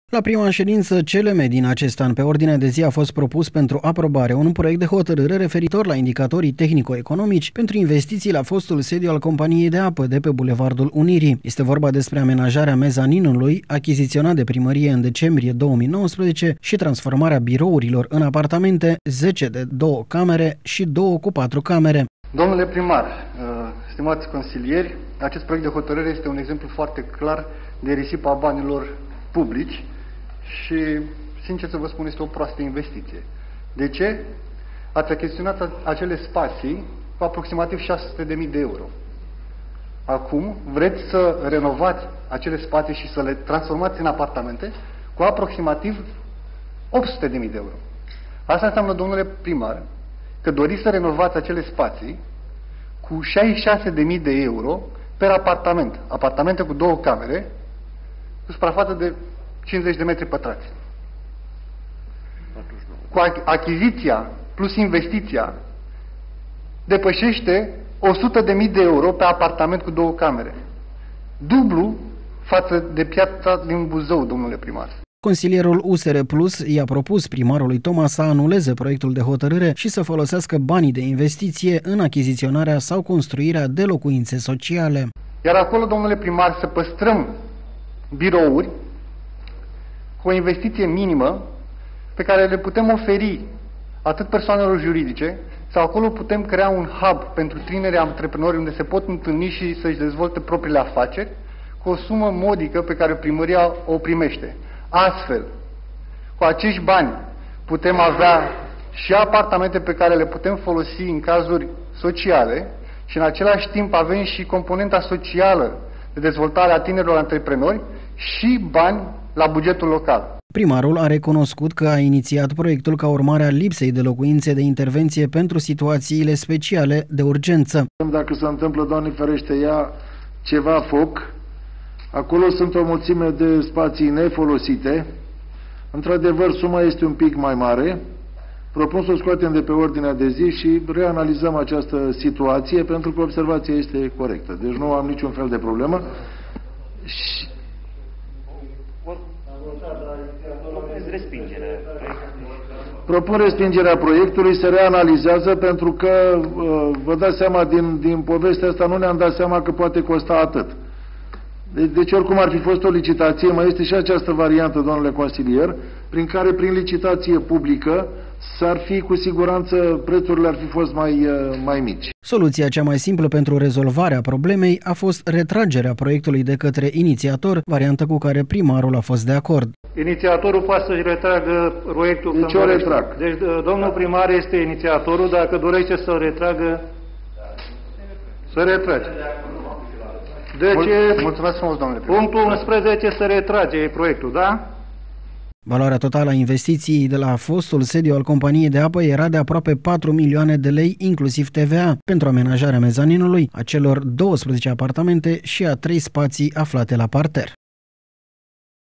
La prima ședință CLM din acest an, pe ordinea de zi a fost propus pentru aprobare un proiect de hotărâre referitor la indicatorii tehnico-economici pentru investiții la fostul sediu al companiei de apă de pe Bulevardul Unirii. Este vorba despre amenajarea mezaninului achiziționat de primărie în decembrie 2019 și transformarea birourilor în apartamente, 10 de 2 camere și 2 cu 4 camere. Domnule primar, stimați consilieri, acest proiect de hotărâre este un exemplu foarte clar de risipă a banilor publici și, sincer să vă spun, este o proastă investiție. De ce? Ați achiziționat acele spații cu aproximativ 600.000 de euro. Acum vreți să renovați acele spații și să le transformați în apartamente cu aproximativ 800.000 de euro. Asta înseamnă, domnule primar, că doriți să renovați acele spații cu 66.000 de euro per apartament. Apartamente cu 2 camere, cu suprafață de 50 de metri pătrați. Cu achiziția plus investiția depășește 100.000 de euro pe apartament cu 2 camere. Dublu față de piața din Buzău, domnule primar. Consilierul USR Plus i-a propus primarului Toma să anuleze proiectul de hotărâre și să folosească banii de investiție în achiziționarea sau construirea de locuințe sociale. Iar acolo, domnule primar, să păstrăm birouri cu o investiție minimă pe care le putem oferi atât persoanelor juridice, sau acolo putem crea un hub pentru tineri antreprenori unde se pot întâlni și să-și dezvolte propriile afaceri cu o sumă modică pe care primăria o primește. Astfel, cu acești bani putem avea și apartamente pe care le putem folosi în cazuri sociale și în același timp avem și componenta socială de dezvoltare a tinerilor antreprenori și bani la bugetul local. Primarul a recunoscut că a inițiat proiectul ca urmare a lipsei de locuințe de intervenție pentru situațiile speciale de urgență. Dacă se întâmplă, Doamne ferește, ceva foc, acolo sunt o mulțime de spații nefolosite. Într-adevăr, suma este un pic mai mare. Propun să o scoatem de pe ordinea de zi și reanalizăm această situație, pentru că observația este corectă. Deci nu am niciun fel de problemă. Propun respingerea proiectului, se reanalizează, pentru că vă dați seama, din povestea asta nu ne-am dat seama că poate costa atât. Deci oricum ar fi fost o licitație, mai este și această variantă, domnule consilier, prin care prin licitație publică s-ar fi, cu siguranță, prețurile ar fi fost mai mici. Soluția cea mai simplă pentru rezolvarea problemei a fost retragerea proiectului de către inițiator, variantă cu care primarul a fost de acord. Inițiatorul poate să-și retragă proiectul. Deci o retrag. Deci domnul primar este inițiatorul, dacă dorește să-l retragă, să retrage. Deci, mulțumesc frumos, domnule primar. Punctul 11 se retrage proiectul, da? Valoarea totală a investiției de la fostul sediu al companiei de apă era de aproape 4 milioane de lei, inclusiv TVA, pentru amenajarea mezaninului, a celor 12 apartamente și a 3 spații aflate la parter.